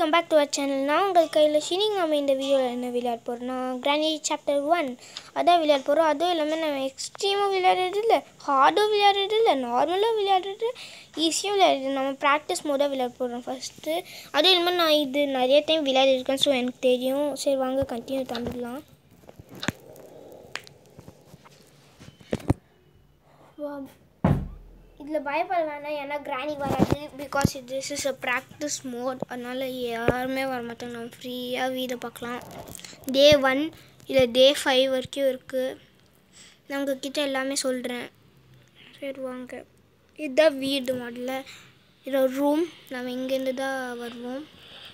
Welcome back to our channel. நான் உங்கள் கையில் ஷினிங். நம்ம இந்த வீடியோவில் என்ன விளையாட போகிறோம்னா கிரானி சாப்டர் 1 அதான் விளையாட போகிறோம். அதுவும் இல்லாமல் நம்ம எக்ஸ்ட்ரீமாக விளையாடுறது இல்லை, ஹார்டும் விளையாடுறது இல்லை, நார்மலாக விளையாடுறது, ஈஸியாக விளையாடுறது. நம்ம ப்ராக்டிஸ் மோடாக விளையாட போகிறோம் ஃபஸ்ட்டு. அதுவும் இல்லாமல் நான் இது நிறைய டைம் விளையாடிருக்கேன், ஸோ எனக்கு தெரியும். சரி வாங்க கண்டினியூ பண்ணிடலாம். இதில் பயப்பட வேணாம், ஏன்னா கிரானி வராது. Because this is a practice mode. அதனால் யாருமே வரமாட்டாங்க. நம்ம ஃப்ரீயாக வீடை பார்க்கலாம். டே 1 இல்லை டே 5 வரைக்கும் இருக்குது. நான் உங்ககிட்ட எல்லாமே சொல்கிறேன். சரி வாங்க. இதுதான் வீடு முதல்ல. இது ரூம். நம்ம இங்கேருந்து தான் வருவோம்.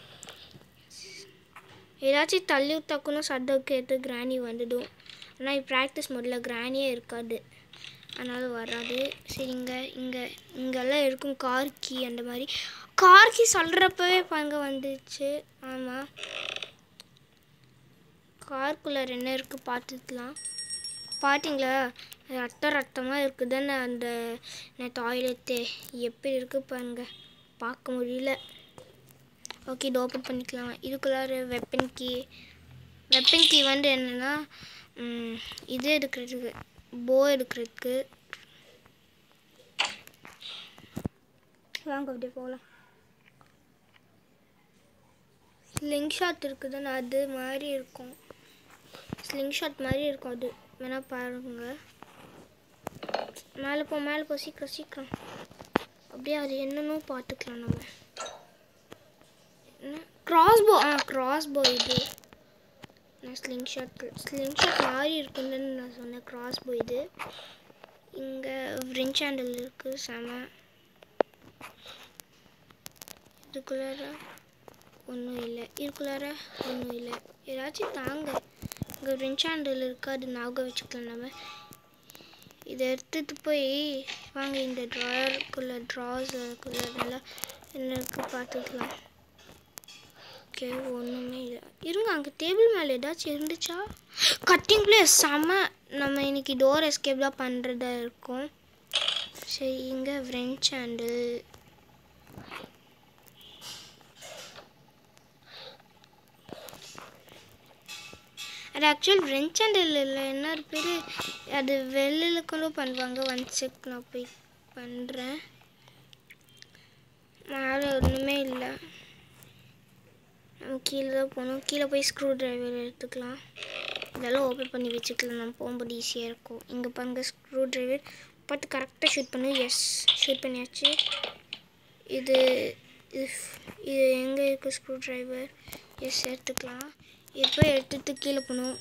ஏதாச்சும் தள்ளி விட்டாக்குன்னு சத்தம் கேட்டு கிரானி வந்துடும். ஆனால் ப்ராக்டிஸ் மோடில் கிரானியே இருக்காது, அதனால் வராது. சரி இங்கெல்லாம் இருக்கும் கார் கீ. அந்த மாதிரி கார் கீ சொல்கிறப்பவே பங்க வந்துச்சு. ஆமாம், கார்க்குள்ளே என்ன இருக்குது பார்த்துக்கலாம். பார்த்தீங்களா, ரத்தமாக இருக்குது தானே அந்த டாய்லெட்டு. எப்படி இருக்குது பாருங்க, பார்க்க முடியல. ஓகே, இது ஓப்பன் பண்ணிக்கலாம். இதுக்குள்ளார வெப்பன் கீ வந்து என்னென்னா இது எடுக்கிறதுக்கு, போ எடுக்கிறதுக்கு. வாங்க அப்படியே போகலாம். ஸ்லிங் ஷாட் இருக்குதுன்னு அது மாதிரி இருக்கும். ஸ்லிங் ஷாட் மாதிரி இருக்கும். அது வேணால் பாருங்க. மேலே போ சீக்கிரம். அப்படியே அது என்னன்னு பார்த்துக்கலாம். நம்ம என்ன கிராஸ்போ இது. நான் ஸ்லிங் ஷாட் மாதிரி இருக்குன்னு நான் சொன்னேன். கிராஸ்போ இது. இங்கே ரிஞ்ச் ஹேண்டில் இருக்குது. செம. இதுக்குள்ளார ஒன்றும் இல்லை. ஏதாச்சும் தாங்க. இங்கே ரிஞ்ச் ஹேண்டில் இருக்குது, அது ஞாபகம் வச்சுக்கலாம். நம்ம இதை எடுத்துகிட்டு போய் வாங்க இந்த ட்ராஸுக்குள்ளே நல்லா என்ன இருக்குது பார்த்துக்கலாம். ஓகே, ஒன்றுமே இல்லை. இருங்க, அங்கே டேபிள் மேலே ஏதாச்சும் இருந்துச்சா? கட்டிங் பிளேஸ் செம்ம. நம்ம இன்னைக்கு டோர் எஸ்கேப் தான் பண்ணுறதா இருக்கும். சரி, இங்கே ஃப்ரெஞ்ச் ஹேண்டில். அது ஆக்சுவல் ஃப்ரெஞ்ச் ஹேண்டில் இல்லை, என்ன பேர் அது, வெளியில் கூட பண்ணுவாங்க. 1 செக் நான் போய் பண்ணுறேன். மேலே ஒன்றுமே இல்லை. நம்ம கீழே தான் போகணும். கீழே போய் ஸ்க்ரூ ட்ரைவர் எடுத்துக்கலாம். இதெல்லாம் ஓப்பன் பண்ணி வச்சுக்கலாம், நம்ம போகும்போது ஈஸியாக இருக்கும். இங்கே பாருங்க, ஸ்க்ரூ ட்ரைவர் பார்த்து கரெக்டாக ஷூட் பண்ணு. எஸ், ஷூட் பண்ணியாச்சு. இது எங்கே இருக்குது ஸ்க்ரூ ட்ரைவர்? எஸ், எடுத்துக்கலாம். இப்போ எடுத்துகிட்டு கீழே போகணும்.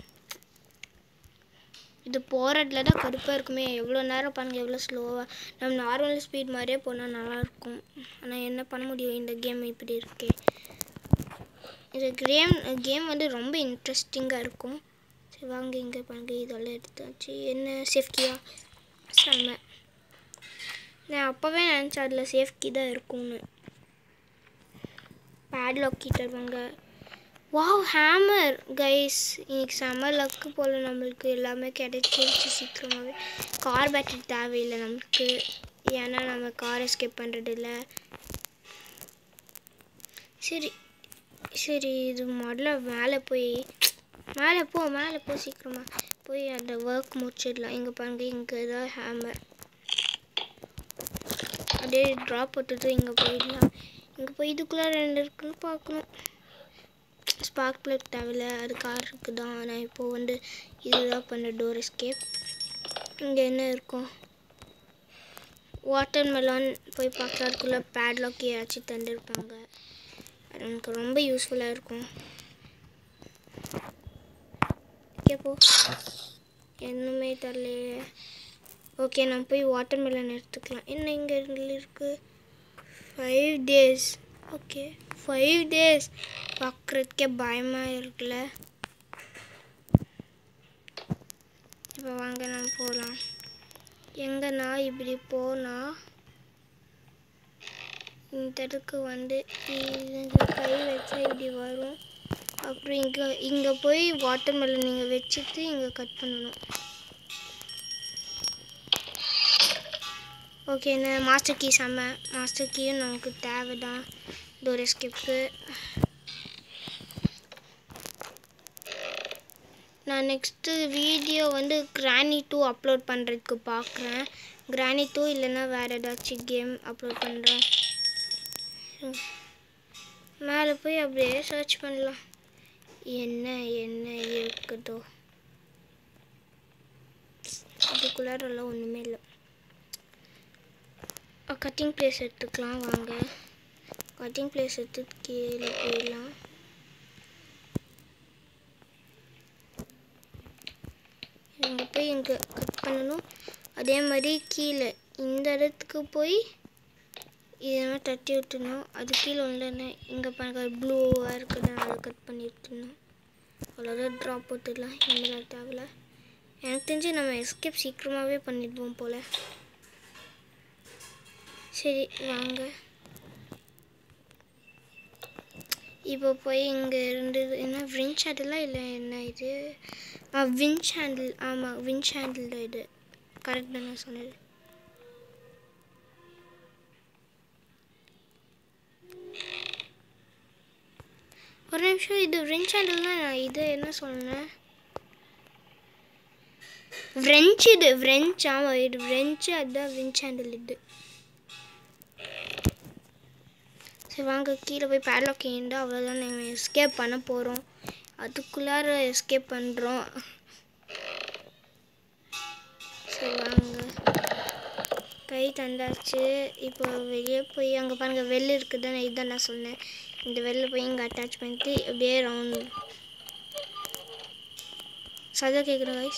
இது போகிறதுல தான் கடுப்பாக இருக்குமே. எவ்வளோ நேரம் பாருங்கள், எவ்வளோ ஸ்லோவாக. நம்ம நார்மல் ஸ்பீட் மாதிரியே போனால் நல்லாயிருக்கும். ஆனால் என்ன பண்ண முடியும், இந்த கேம் இப்படி இருக்கே. இந்த கேம் வந்து ரொம்ப இன்ட்ரெஸ்டிங்காக இருக்கும். சரி வாங்க, இங்கே பாருங்க, இதெல்லாம் எடுத்தாச்சு. என்ன சேஃப்டியா? செம்ம. நான் அப்போவே நினச்சேன் அதில் சேஃப்டி தான் இருக்கும்னு. பேட்லாக் கீ தருவாங்க. Wow, hammer guys. இன்னைக்கு செம்ம லக்கு போல், நம்மளுக்கு எல்லாமே கிடைச்சிருச்சு சீக்கிரமாகவே. கார் பேட்டரி தேவையில்லை நம்மளுக்கு, ஏன்னா நம்ம கார் எஸ்கேப் பண்ணுறதில்ல. சரி இது முதல்ல மேலே போ சீக்கிரமாக போய் அந்த ஒர்க் முடிச்சிடலாம். இங்கே பாருங்க, இங்கே தான் ஹேமர். அப்படியே ட்ராப் போட்டுட்டு இங்கே போயிடலாம். இங்கே போய் இதுக்குள்ளே 2 இருக்குன்னு பார்க்கணும். ஸ்பார்க் பிளக் தேவையில்லை, அது கார் இருக்குது தான். நான் இப்போது வந்து இதுதான் பண்ண டோர் எஸ்கேப். இங்கே என்ன இருக்கும்? வாட்டர் மெலான் போய் பார்க்கலாம். அதுக்குள்ளே பேட்லாக் ஏதாச்சும் தந்துருப்பாங்க. அது எனக்கு ரொம்ப யூஸ்ஃபுல்லாக இருக்கும். போ, என்னமே தரலையே. ஓகே, நம்ம போய் வாட்டர் மெலன் எடுத்துக்கலாம். என்ன இங்கே இருக்குது? 5 days. ஓகே, 5 days பார்க்குறதுக்கே பயமாக இருக்குல்ல. இப்போ வாங்க நம்ம போகலாம். எங்கன்னா இப்படி போனால் இந்த இடத்துக்கு வந்து கை வச்சா இப்படி வரும். அப்புறம் இங்கே போய் வாட்டர் மெலன் நீங்கள் வச்சுட்டு இங்கே கட் பண்ணணும். ஓகே, மாஸ்டர் கீ செம்ம. மாஸ்டர் கீயும் நமக்கு தேவை தான். டோர் எஸ்கேப்க்கு. நான் நெக்ஸ்ட்டு வீடியோ வந்து கிரானி 2 அப்லோட் பண்ணுறதுக்கு பார்க்குறேன். கிரானி 2 இல்லைன்னா வேறு ஏதாச்சும் கேம் அப்லோட் பண்ணுறேன். மேலே போய் அப்படியே சர்ச் பண்ணலாம் என்ன என்ன இருக்குதோ. இதுக்குள்ளாரெல்லாம் ஒன்றுமே இல்லை. கட்டிங் பிளேஸ் எடுத்துக்கலாம் வாங்க. கட்டிங் பிளேஸ் எடுத்து கீழே போயிடலாம். இங்கே போய் இங்கே கட் பண்ணணும். அதே மாதிரி கீழே இந்த இடத்துக்கு போய் இதெல்லாம் தட்டி விட்டுணும். அது கீழே ஒன்று இங்கே பாருங்க ப்ளூவாக இருக்குது, அதை கட் பண்ணி விட்டுணும். அவ்வளோதான், ட்ராப் போட்டுடலாம். இனிமேல் தேவையில்ல. எனக்கு தெரிஞ்சு நம்ம எஸ்கேப் சீக்கிரமாகவே பண்ணிடுவோம் போல். சரி வாங்க. இப்போ போய் இங்கே இருந்தது என்ன விஞ்ச் ஹேண்டிலாக இல்லை என்ன இது? Winch handle. ஆமாம் விஞ்ச் ஹேண்டில் தான் இது. கரெக்ட் தான் நான் சொன்னது. ஒரு நிமிஷம், இது விஞ்ச் ஹேண்டில்னா நான் இது என்ன சொன்னேன்? ஃப்ரெஞ்சு. இது ஃப்ரெஞ்ச். ஆமாம் இது ஃப்ரெஞ்சு, அதுதான் விஞ்ச் ஹேண்டில் இது. சரி வாங்க கீழே போய் பேட்லாக் ஏண்டா அவ்வளோதான். நாங்கள் எஸ்கேப் பண்ண போகிறோம். அதுக்குள்ளார எஸ்கேப் பண்ணுறோம். சரி வாங்க, கை தந்தாச்சு. இப்போ வெளியே போய் அங்கே பாருங்கள் வெள்ளை இருக்குது தானே, இதுதான் நான் சொன்னேன். இந்த வெளில போய் இங்கே அட்டாச் பண்ணிட்டு அப்படியே ரவுண்ட் சதா கேட்குற வாய்ஸ்.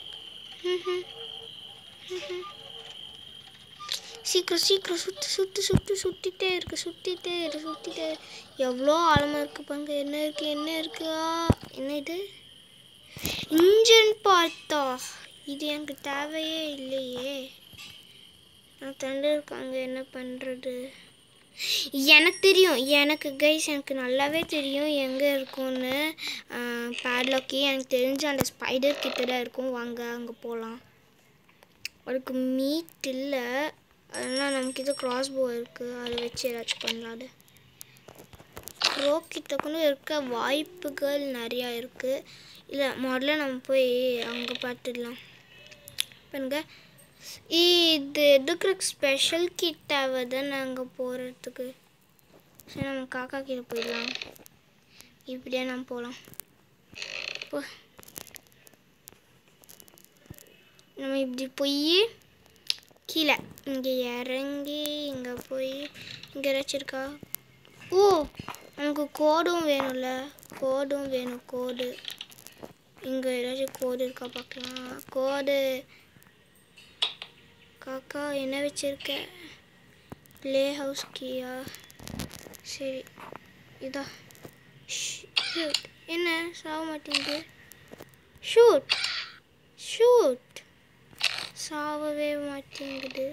சீக்கிரம் சீக்கிரம் சுற்றிட்டே இருக்கு. எவ்வளோ ஆழமாக இருக்குது பாருங்க. என்ன இருக்கு என்ன இது? இன்ஜின் பார்த்தா இது எனக்கு தேவையே இல்லையே. நான் தண்டு இருக்காங்க, என்ன பண்ணுறது? எனக்கு தெரியும், எனக்கு நல்லாவே தெரியும் எங்கே இருக்கும்னு. பேட்லாக்கி எனக்கு தெரிஞ்சு அந்த ஸ்பைடர் கிட்ட தான் இருக்கும். வாங்க அங்கே போகலாம். அதுக்கு மீட் இல்லை, அதனால் நமக்கு இது கிராஸ்போ இருக்குது, அதை வச்சு ஏதாச்சும் பண்ணலாம். அது க்ரோ கிட்ட கூட இருக்க வாய்ப்புகள் நிறையா இருக்குது. இல்லை முதல்ல நம்ம போய் அங்கே பார்த்துடலாம். பாருங்க இது எடுக்கிற ஸ்பெஷல் கிட் தேவை தான் நாங்கள் போகிறதுக்கு. சரி நம்ம காக்கா கிட்ட போயிடலாம். இப்படியே நம்ம போகலாம். நம்ம இப்படி போய் கீழே இங்கே இறங்கி இங்கே போய் இங்கே ஏதாச்சும் இருக்கா? ஓ நமக்கு கோடும் வேணும்ல, கோடு. இங்கே ஏதாச்சும் கோடு இருக்கா பார்க்கலாம். கோடு காக்கா என்ன வச்சிருக்க? ப்ளே ஹவுஸ் கீயா? சரி இதா. ஷூட். என்ன சாக மாட்டேங்குது? ஷூட் சாவவே மாட்டேங்குது.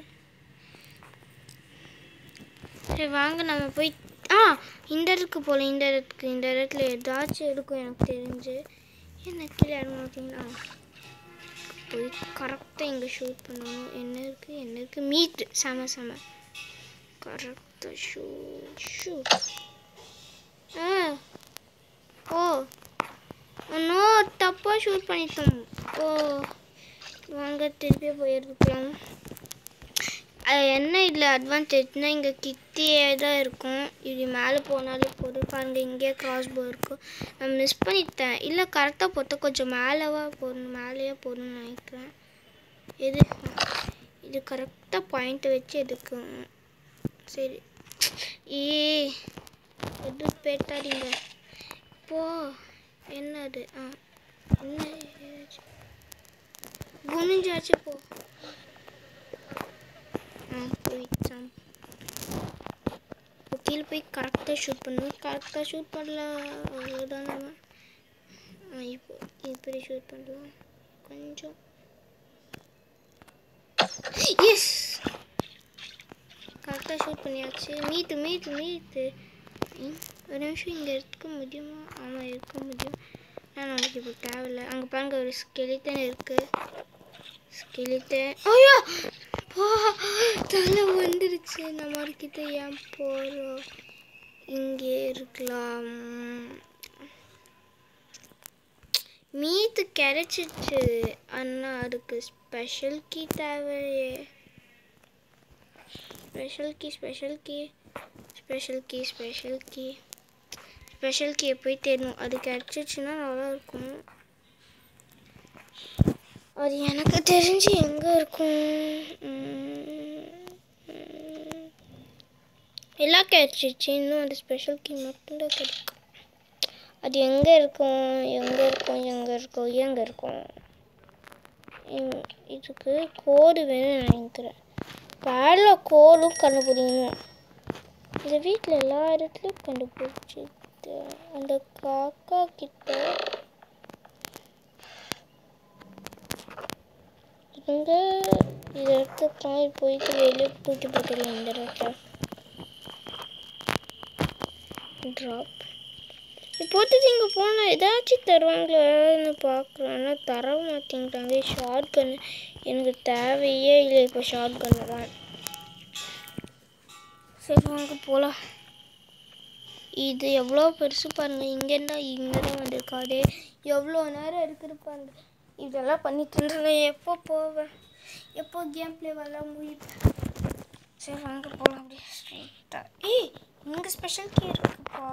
சரி வாங்க நம்ம போய் இந்த இடத்துக்கு போகலாம். இந்த இடத்துல ஏதாச்சும் இருக்கும் எனக்கு தெரிஞ்சு. என்ன கீழே இறங்க மாட்டீங்களா? போய் கரெக்டாக இங்கே ஷூட் பண்ணணும். என்ன இருக்குது மீட். செம கரெக்டாக ஷூட். ஓ இன்னும் தப்பாக ஷூட் பண்ணிட்டோம். ஓ வாங்க திருப்பி போயிருக்கலாம். என்ன இதில் அட்வான்டேஜ்னா இங்கே கிட்டே தான் இருக்கும். இப்படி மேலே போனாலே போதும். பாருங்கள் இங்கேயே கிராஸ்போ இருக்கும். நான் மிஸ் பண்ணிட்டேன். இல்லை கரெக்டாக போட்டு கொஞ்சம் மேலேயே போடணும்னு நினைக்கிறேன். இது கரெக்டாக பாயிண்ட்டை வச்சு எடுக்கும். சரி எது பேட்டாதீங்க. போ என்னது? என்ன குனிஞ்சாச்சு போ. போயிடுச்சான். கீழே போய் கரெக்டாக ஷூட் பண்ணணும். கரெக்டாக ஷூட் பண்ணலாம், அவ்வளோதான். நம்ம இப்போ இப்படி ஷூட் பண்ணலாம் கொஞ்சம். எஸ் கரெக்டாக ஷூட் பண்ணியாச்சு. மீட்டு ஒரு நிமிஷம் இங்கே இருக்க முடியுமா? ஆமாம் இருக்க முடியும். ஆனால் நமக்கு இப்போ தேவையில்லை. அங்கே பாருங்க ஒரு ஸ்கெலிட்டன் இருக்குது. ஐயோ தலை வந்துருச்சு. நம்மக்கிட்ட ஏன் போகிறோம்? இங்கே இருக்கலாம். மீத்து கிடைச்சிச்சு. ஆனால் அதுக்கு ஸ்பெஷல் கீ தேவையே. ஸ்பெஷல் கீயை போய் தேடணும். அது கிடைச்சிச்சுன்னா நல்லா இருக்கும். அது எனக்கு தெரிஞ்சு எங்கே இருக்கும். எல்லாம் கிடைச்சிச்சு. இன்னும் அந்த ஸ்பெஷல் கீ மட்டும்தான் கிடைக்கும். அது எங்கே இருக்கும். இதுக்கு கோடு வேணும்னு நினைக்கிறேன். பேரில் கோடும் கண்டுபிடிக்கணும். இந்த வீட்டில் எல்லா இடத்துலையும் கண்டுபிடிச்சி அந்த காக்கா கிட்ட இங்கே இதை எடுத்துக்கலாம். போயிட்டு வெளியே தூக்கி போட்டுக்கலாம். இந்த இடத்துல ட்ராப் இப்போதைக்கு இங்கே போனால் ஏதாச்சும் தருவாங்களான்னு பார்க்குறேன். ஆனால் தர மாட்டேங்கிறாங்க. ஷார்ட் கன் எனக்கு தேவையே இல்லை. இப்போ ஷார்ட் கன்னு தான். சரி வாங்க போகலாம். இது எவ்வளோ பெருசு பாருங்க. இங்கே தான் வந்திருக்காது. எவ்வளோ நேரம் இருக்குது பாருங்க. இதெல்லாம் பண்ணிட்டு இருந்தேன். எப்போ போவேன், எப்போ கேம் பிளே வரலாம் முடிப்பேன். சரி வாங்க போகலாம். அப்படியே ஸ்ட்ரெயிட்டாக. இங்கே ஸ்பெஷல் கீ இருக்குப்பா.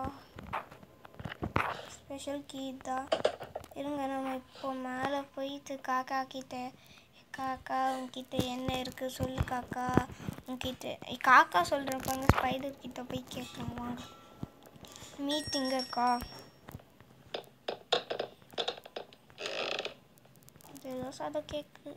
ஸ்பெஷல் கீ தான். இருங்க நம்ம இப்போ மேலே போயிட்டு காக்கா உங்ககிட்ட என்ன இருக்குது சொல்லு காக்கா. உங்ககிட்ட காக்கா சொல்கிறப்பாங்க. ஸ்பைடர் கிட்ட போய் கேட்கலாம் வாங்க. மீட் இங்கே இருக்கா? ஏதோ சாதம் கேட்குது.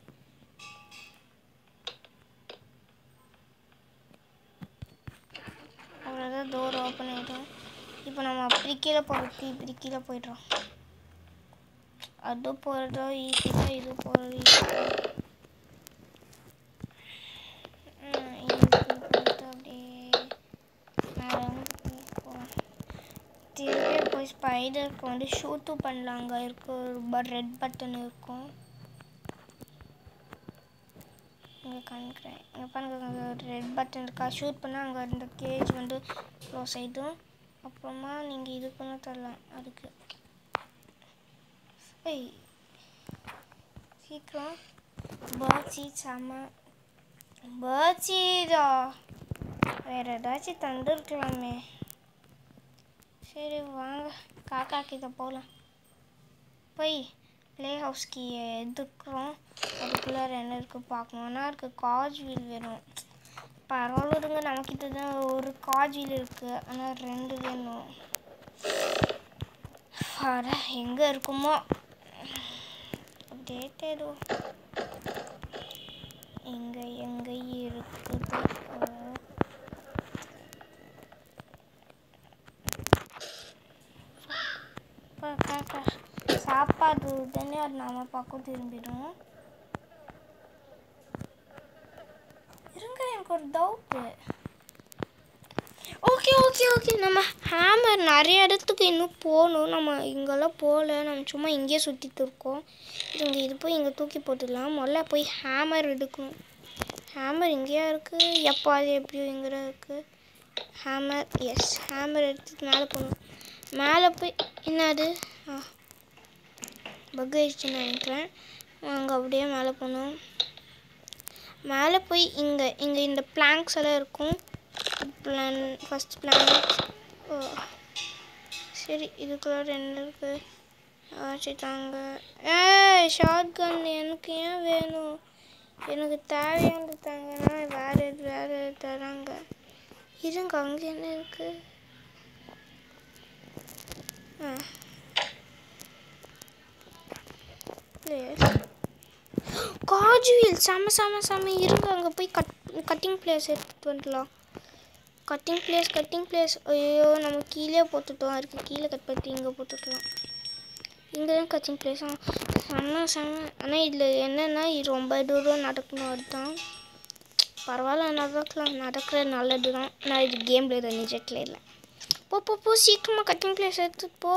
அவ்வளோதான். டோர் ஓப்பன் ஆகிடும். இப்போ நம்ம அப்படி கீழே போயிடுறோம். அது போகிறதோ ஈஸி தான். இது போகிறது ஈஸி தான். அப்படியே திரும்பி போய் ஸ்பைடருக்கு வந்து ஷூட்டும் பண்ணலாங்க. இருக்கு ஒரு ரெட் பட்டன் இருக்கும். இங்கே காமிக்கிறேன். இங்கே பாருங்க ரெட் பட்டன் இருக்கா. ஷூட் பண்ணால் அங்கே இந்த கேஜ் வந்து க்ளோஸ் ஆகிடும். அப்புறமா நீங்கள் இதுக்குன்னு தரலாம். அதுக்கு சீக்கிரம் பேர்ட்ஸீடா வேறு ஏதாச்சும் தந்துருக்கலாமே. சரி வாங்க காக்கா கிட்ட போகலாம். போய் ப்ளே ஹவுஸ்க்கு எடுக்கிறோம். அதுக்குள்ளே என்ன இருக்குது பார்க்கணும். ஆனால் இருக்குது காஜ் வீல் வேணும். பரவாயில்ல விடுங்க. நம்மக்கிட்ட தான் ஒரு காஜ் வீல் இருக்குது. ஆனால் 2 வேணும். எங்கே இருக்குமோ அப்படியே தேடுவோம். எங்கே இருக்குது. காக்கா சாப்பாடு உடனே அது நம்ம பக்கம் திரும்பிடும். இருங்க எனக்கு ஒரு டவுட்டு. ஓகே நம்ம ஹேமர் நிறைய இடத்துக்கு இன்னும் போகணும். நம்ம இங்கெல்லாம் போகல. நம்ம சும்மா இங்கேயே சுற்றிட்டு இருக்கோம். இது போய் இங்கே தூக்கி போட்டுடலாம். முதல்ல போய் ஹேமர் எடுக்கணும். ஹேமர் இங்கேயா இருக்குது. எப்போ அது எப்படியோ இங்கே இருக்குது ஹேமர். எஸ் ஹேமர் எடுத்துட்டு மேலே போகணும். மேலே போய் என்னது பக் ஆயிடுச்சுன்னு நினைக்கிறேன். அங்கே அப்படியே மேலே போகணும். மேலே போய் இங்கே இந்த பிளாங்க்ஸ் எல்லாம் இருக்கும். First planks. சரி இதுக்குள்ள என்ன இருக்குது வச்சுட்டாங்க. ஷார்ட் கன் எனக்கு ஏன் வேணும். எனக்கு தேவையானது தாங்கன்னா வேறு தராங்க. இருங்க அங்கே என்ன இருக்குது. காஜ் வீல் செம இருங்க. அங்கே போய் கட்டிங் பிளேஸ் எடுத்துகிட்டு வந்துடலாம். Cutting pliers. ஐயோ நம்ம கீழே போட்டுட்டோம். அதுக்கு கீழே கட் பண்ணி இங்கே போட்டுக்கலாம். இங்கே தான் கட்டிங் பிளேஸ். செம்ம. ஆனால் இதில் என்னென்னா ரொம்ப தூரம் நடக்கணும். அதுதான் பரவாயில்ல நடக்கிற நல்லது தான். நான் இது கேமில் தான் நிஜத்தில் இல்லை. போ சீக்கிரமாக கட்டிங் பிளேஸ் எடுத்துட்டு போ.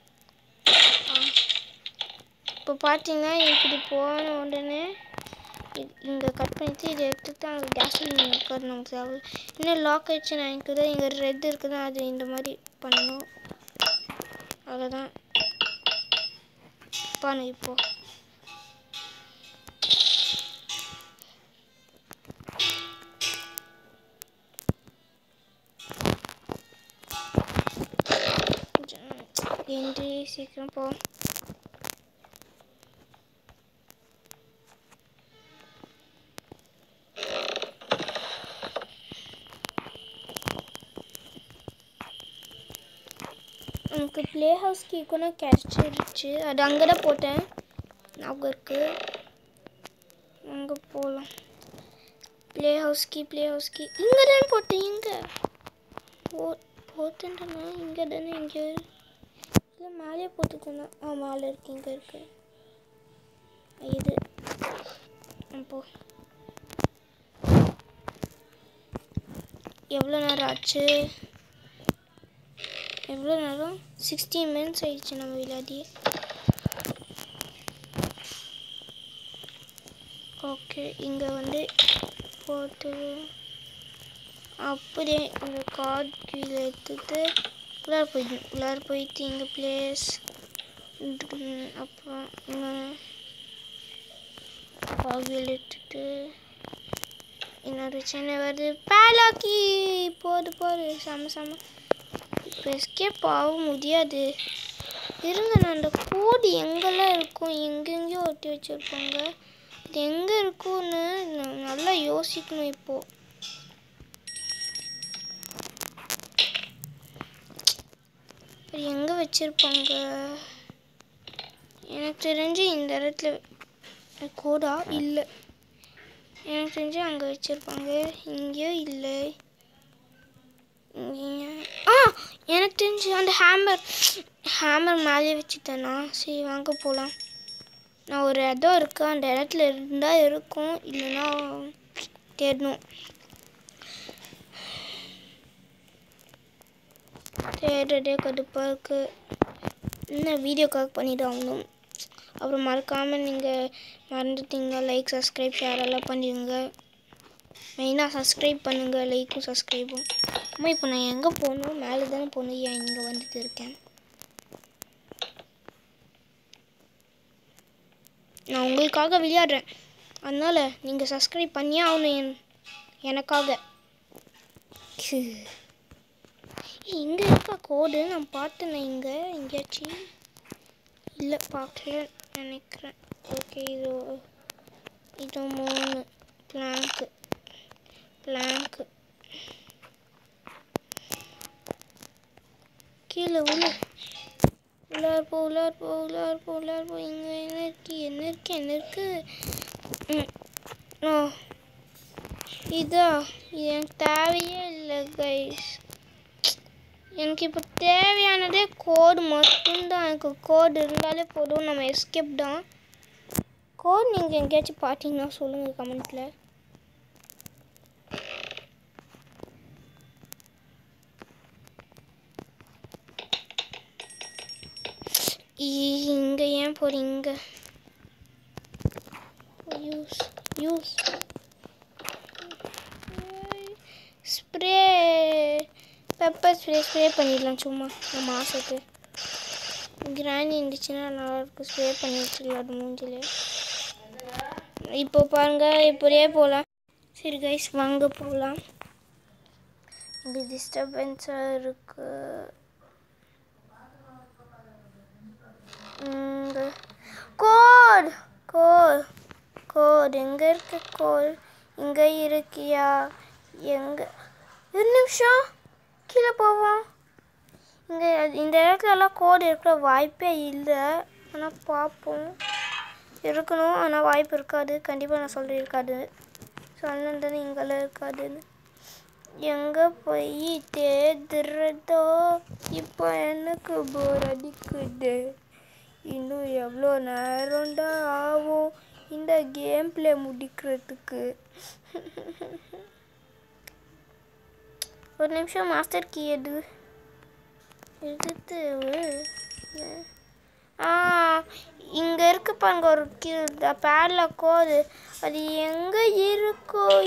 இப்போ பார்த்தீங்கன்னா இப்படி போன உடனே இங்கே கட் பண்ணிவிட்டு இதை எடுத்துகிட்டு அங்கே கேஸ்லின் இருக்காது நமக்கு தேவை. இன்னும் லாக் ஆகிடுச்சு நினைக்குது. இங்கே ரெட் இருக்குதுன்னா அது இந்த மாதிரி பண்ணணும். அவ்வளோதான் பண்ணு. இப்போது என்று சீக்கிரம் போ. எனக்கு ப்ளே ஹவுஸ் கீக்குன்னா கிடச்சிருச்சு. அது அங்கே தான் போட்டேன், ஞாபகம் இருக்குது. அங்கே போகலாம். ப்ளே ஹவுஸ் கீ இங்கே தானே போட்டேன். இங்கே போட்டேன்டா. இங்கே தானே. இங்கே இல்லை மேலே போட்டுக்கணும். மேலே இருக்கு. இங்கே இருக்கு. இது போ. எவ்வளோ நேரம் ஆச்சு? எவ்வளோ நேரம்? 16 minutes ஆயிடுச்சு நம்ம விளையாடி. ஓகே, இங்கே வந்து போட்டு அப்படியே இந்த கார்டு கீழே எடுத்துட்டு உள்ளார போயிட்டு இங்கே பிளேஸ், அப்புறம் இங்கே கார்டு எடுத்துட்டு இன்னொரு சின்ன வருது பேலாக்கி போடு செம. இப்போ எஸ்கேப் ஆக முடியாது. இருங்க, நான் அந்த கோடு எங்கெல்லாம் இருக்கும் எங்கெங்கேயோ ஒட்டி வச்சுருப்பாங்க. இது எங்கே இருக்குன்னு நல்லா யோசிக்கணும். இப்போது எங்கே வச்சுருப்பாங்க? எனக்கு தெரிஞ்சு இந்த இடத்துல கோடா இல்லை. எனக்கு தெரிஞ்சு அங்கே வச்சுருப்பாங்க. இங்கேயும் இல்லை. எனக்கு தெரிஞ்சு அந்த ஹேமர் மேலே வச்சுட்டேனா. சரி வாங்க போகலாம். நான் ஒரு இடம் இருக்கு, அந்த இடத்துல இருந்தால் இருக்கும், இல்லைன்னா தேடணும். தேடுறதே கடுப்பாக இருக்குது. இன்னும் வீடியோக்காக பண்ணிட்டு ஆகணும். அப்புறம் மறக்காமல் நீங்கள் மறந்துட்டீங்க லைக், சப்ஸ்கிரைப், ஷேர் எல்லாம் பண்ணிடுங்க. மெயினாக சப்ஸ்கிரைப் பண்ணுங்கள், லைக்கும் சப்ஸ்கிரைபும். அம்மா இப்போ நான் எங்கே போகணும்? மேலே தானே போகணும். ஏன் இங்கே வந்துட்டு இருக்கேன்? நான் உங்களுக்காக விளையாடுறேன், அதனால் நீங்கள் சப்ஸ்கிரைப் பண்ணியே ஆகணும் எனக்காக. இங்கே இருக்கா கோடு? நான் பார்த்தேன். இங்கே எங்கேயாச்சும் இல்லை, பார்க்கல நினைக்கிறேன். ஓகே, இது 3 பிளாங்க்கு. கீழே உள்ளார போ. இங்கே என்ன இருக்கு? இதா, இது எனக்கு தேவையே இல்லை கைஸ். எனக்கு இப்போ தேவையானதே கோடு மட்டும்தான். எனக்கு கோடு இருந்தாலே போதும், நம்ம எஸ்கேப் தான். கோடு நீங்கள் எங்கேயாச்சும் பார்த்தீங்கன்னா சொல்லுங்கள் கமெண்ட்டில். இங்கே ஏன் போகிறீங்க? யூஸ் ஸ்ப்ரே, பெப்பர் ஸ்ப்ரே பண்ணிடலாம் சும்மா நம்ம ஆசைக்கு. கிராணி இருந்துச்சுன்னா நல்லாயிருக்கும். ஸ்ப்ரே பண்ணி வச்சுக்கலாம் அது மூஞ்சிலே. இப்போ பாருங்கள், இப்படியே போகலாம். சரி கைஸ் வாங்க போகலாம். இங்கே டிஸ்டர்பன்ஸாக இருக்குது. கோட் எங்கே இருக்கு? கோட் இங்கே இருக்கியா? எங்கே? ஒரு நிமிஷம், கீழே போவோம். இங்கே இந்த இடத்துலலாம் கோடு இருக்கிற வாய்ப்பே இல்லை. ஆனால் பார்ப்போம். இருக்கணும், ஆனால் வாய்ப்பு இருக்காது. கண்டிப்பாக நான் சொல்லியிருக்காது. சொன்னதானே இங்கெல்லாம் இருக்காதுன்னு. எங்கே போய் தேடுறதோ? இப்போ எனக்கு போர் அடிக்குது. இன்னும் எவ்வளோ நேரம்டா ஆகும் இந்த கேம் பிளே முடிக்கிறதுக்கு? ஒரு நிமிஷம், மாஸ்டர் கீ எடுத்து இங்கே இருக்கு பாருங்க ஒரு பேட்லாக் கோடு. அது எங்கே இருக்கும்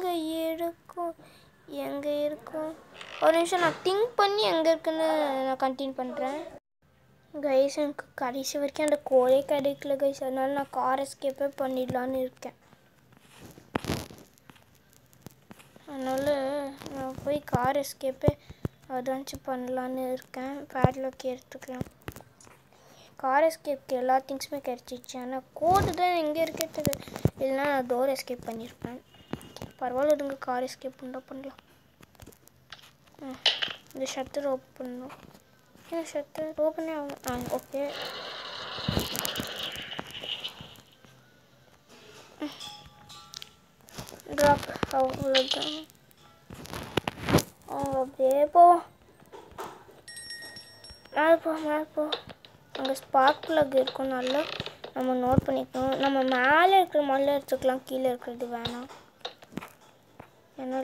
ஒரு நிமிஷம் நான் திங்க் பண்ணி எங்கே இருக்குன்னு நான் கண்டினியூ பண்ணுறேன். கைஸ் எனக்கு கடைசி வரைக்கும் அந்த கோடே கிடைக்கல கைஸ். அதனால நான் கார் எஸ்கேப்பே பண்ணிடலான்னு இருக்கேன். அதனால் நான் போய் கார் எஸ்கேப்பே அதாச்சும் பண்ணலான்னு இருக்கேன். பேட்லாக் எடுத்துக்கலாம். கார் எஸ்கேப்க்கு எல்லா திங்ஸுமே கிடச்சிச்சு. ஆனால் கோடு தான் எங்கே இருக்கிறது. இல்லைனா நான் டோர் எஸ்கேப் பண்ணியிருப்பேன். பரவாயில்ல விடுங்க, கார் எஸ்கேப் பண்ணலாம். இந்த ஷட்டர் ஓப்பன் பண்ணணும். ஏன்னா ஷட்டர் ஓப்பனே ஆகும். ஓகே ட்ராப் அவ்வளோதான். அப்படியே போவோம். மேலே போ. அங்கே ஸ்பார்க் ப்ளக் இருக்கும். நல்லா நம்ம நோட் பண்ணிக்கணும். நம்ம மேலே இருக்கிற முதல்ல எடுத்துக்கலாம், கீழே இருக்கிறது வேணாம். ஏன்னா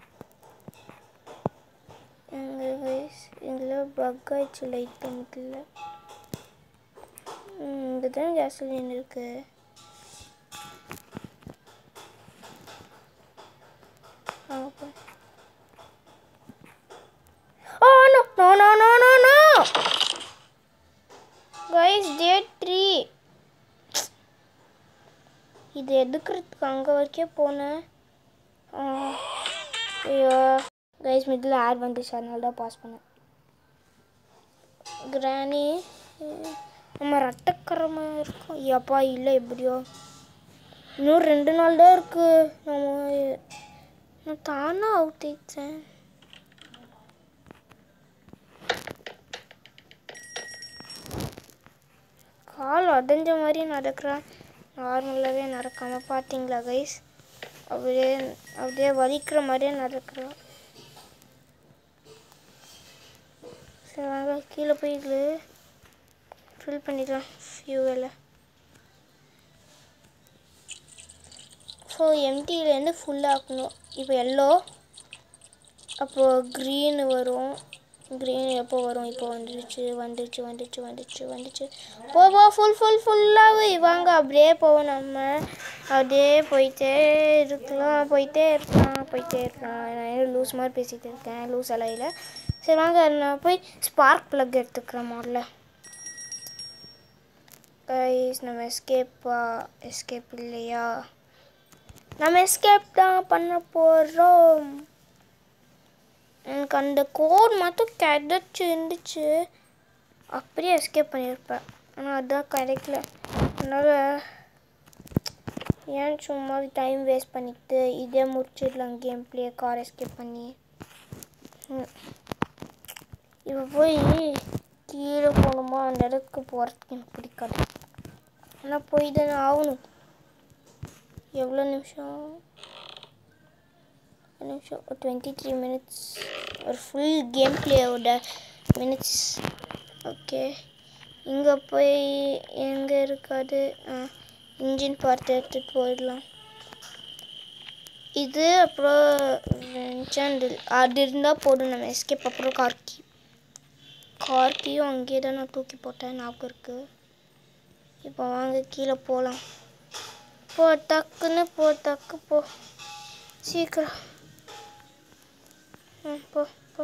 இதில் பக் ஆயிடுச்சு லைட் இல்லை. இங்கே தான் கேஸ்லின் இருக்கு. No. Guys, day 3. இது எடுக்கிறதுக்கு அங்கே வரைக்கும் போனேன். ஐயோ கைஸ், மிடில் ஆட் வந்துச்சு, அதனால தான் பாஸ் பண்ணேன். கிராணி நம்ம ரட்டக்கரமாக இருக்கும். எப்பா இல்லை, எப்படியோ இன்னும் 2 நாள் தான் இருக்குது. நான் தானே அவுட் ஆயிடுச்சேன். கால் உடஞ்ச மாதிரி நடக்கிறேன். நார்மலாகவே நடக்காமல் பார்த்தீங்களா கைஸ்? அப்படியே வலிக்கிற மாதிரியே நடக்கிறோம். சரி வாங்க கீழே போய் ஃபில் பண்ணிடலாம் ஃபியூவலை. ஸோ எம்டியிலேருந்து ஃபுல்லாகணும். இப்போ எல்லோ, அப்போது க்ரீனு வரும். க்ரீன் எப்போ வரும்? இப்போ வந்துடுச்சு. போ ஃபுல்லாகவே வாங்க. அப்படியே போவோம். நம்ம அப்படியே போயிட்டே இருக்கலாம். நான் லூஸ் மாதிரி பேசிகிட்டு இருக்கேன், லூஸ் அலையில். சரி வாங்க, நான் போய் ஸ்பார்க் ப்ளக் எடுத்துக்கிறேன் முதல்ல. கைஸ் நம்ம எஸ்கேப் இல்லையா? நம்ம எஸ்கேப் தான் பண்ண போகிறோம். எனக்கு அந்த கோட் மட்டும் இருந்துச்சு, அப்படியே எஸ்கேப் பண்ணியிருப்பேன். ஆனால் அதுதான் கிடைக்கல. அதனால் ஏன் சும்மா டைம் வேஸ்ட் பண்ணிக்கிட்டு இதே முடிச்சிடலாம் கேம் பிளே, கார் எஸ்கேப் பண்ணி. இப்போ போய் கீழே போகணுமா? அந்த இடத்துக்கு போகிறதுக்கு எனக்கு பிடிக்காது. ஆனால் போய் தானே ஆகணும். எவ்வளோ நிமிஷம்? 23 minutes. ஒரு ஃபுல் கேம் பிளேயோட மினிட்ஸ். ஓகே, இங்கே போய் எங்கே இருக்காது? இன்ஜின் பார்த்து எடுத்துகிட்டு போயிடலாம். இது அப்புறம் சேண்டில் அது இருந்தால் போதும் நம்ம எஸ்கேப். அப்புறம் கார்கியும் அங்கேயே தான் நான் தூக்கி போட்டேன், ஞாபகம் இருக்குது. இப்போ வாங்க கீழே போகலாம். போ சீக்கிரம். போ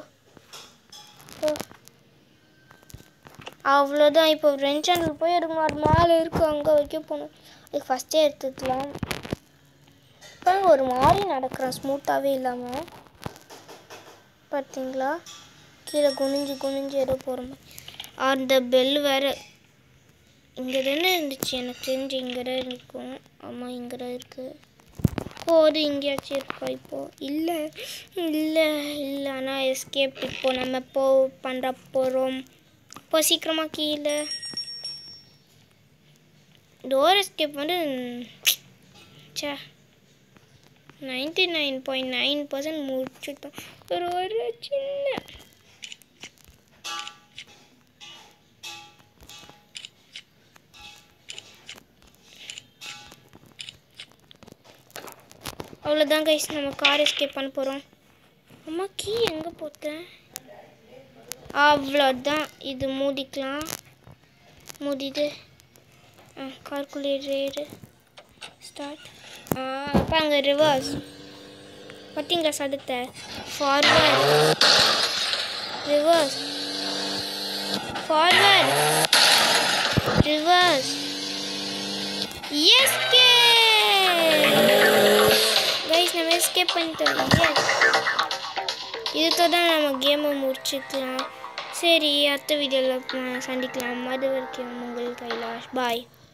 அவ்வளோதான். இப்போ சேண்டில் போய் எடுக்கணும். அது மேலே இருக்குது, அங்கே வரைக்கும் போகணும். அதுக்கு ஃபஸ்ட்டே எடுத்துக்கலாம். இப்போ ஒரு மாதிரி நடக்கிறேன், ஸ்மூத்தாகவே இல்லாமல். பார்த்தீங்களா? கீழே குனிஞ்சு ஏதோ போகிற மாதிரி. அந்த பெல் வேறு இங்கே தானே இருந்துச்சு, எனக்கு தெரிஞ்சு இங்கே தான் இருக்கும். ஆமாம், இங்கே தான் இருக்குது. கோடு எங்கேயாச்சும் இருக்கா? இப்போது இல்லை. ஆனால் எஸ்கேப் இப்போ நம்ம பண்ண போகிறோம். இப்போ சீக்கிரமாக கீழே டோர் எஸ்கேப் வந்து 99.9% முடிச்சுட்டோம். ஒரு சின்ன அவ்வளோதான் கைஸ், நம்ம கார் எஸ்கேப் பண்ண போகிறோம். அம்மா கீ எங்கே போட்டேன்? அவ்வளோதான். இது மூடிக்கலாம். மூடிட்டு கால்குலேட்டர் ஸ்டார்ட். அப்போ அங்கே ரிவர்ஸ் பார்த்தீங்களா சதத்தை? Forward, reverse, forward, reverse, guys நம்ம எஸ்கேப் பண்ணிட்டோம். இதுக்கு தான் நம்ம கேமை முடிச்சுக்கலாம். சரி, அடுத்த வீடியோவில் சந்திக்கலாம். அது வரைக்கும் உங்கள் கைலாஷ். பாய்.